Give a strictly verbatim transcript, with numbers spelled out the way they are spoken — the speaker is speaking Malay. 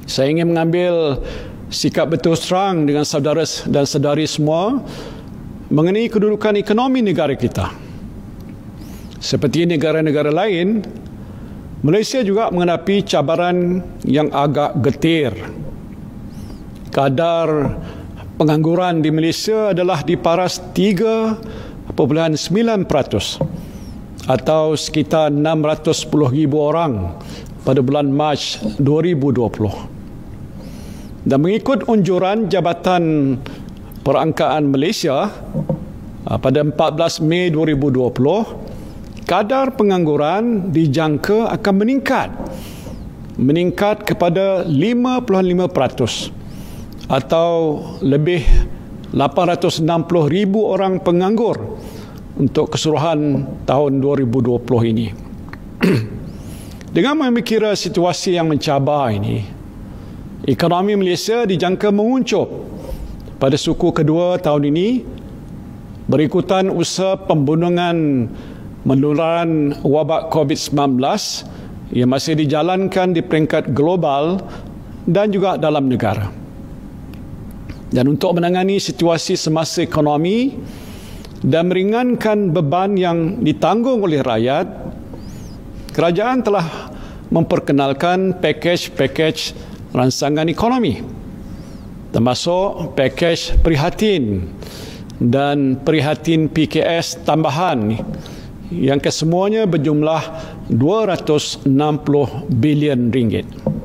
Saya ingin mengambil sikap berterus terang dengan saudara dan saudari semua mengenai kedudukan ekonomi negara kita. Seperti negara-negara lain, Malaysia juga menghadapi cabaran yang agak getir. Kadar pengangguran di Malaysia adalah di paras tiga perpuluhan sembilan peratus atau sekitar enam ratus sepuluh ribu orang pada bulan Mac dua ribu dua puluh. Dan mengikut unjuran Jabatan Perangkaan Malaysia pada empat belas Mei dua ribu dua puluh, kadar pengangguran dijangka akan meningkat meningkat kepada lima puluh lima peratus atau lebih lapan ratus enam puluh ribu orang penganggur untuk keseluruhan tahun dua ribu dua puluh ini. Dengan memikirkan situasi yang mencabar ini, ekonomi Malaysia dijangka menguncup pada suku kedua tahun ini berikutan usaha pembendungan penularan wabak COVID sembilan belas yang masih dijalankan di peringkat global dan juga dalam negara. Dan untuk menangani situasi semasa ekonomi dan meringankan beban yang ditanggung oleh rakyat, kerajaan telah memperkenalkan pakej-pakej rancangan ekonomi, termasuk pakej prihatin dan prihatin P K S tambahan yang kesemuanya berjumlah dua ratus enam puluh bilion ringgit.